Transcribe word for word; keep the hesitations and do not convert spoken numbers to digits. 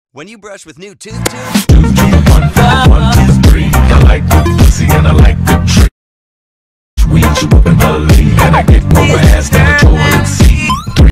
When you brush with new Tooth Tube, Two, two, one, one, two, three. I like the pussy and I like the trick. Squeeze you up and believe, and I get more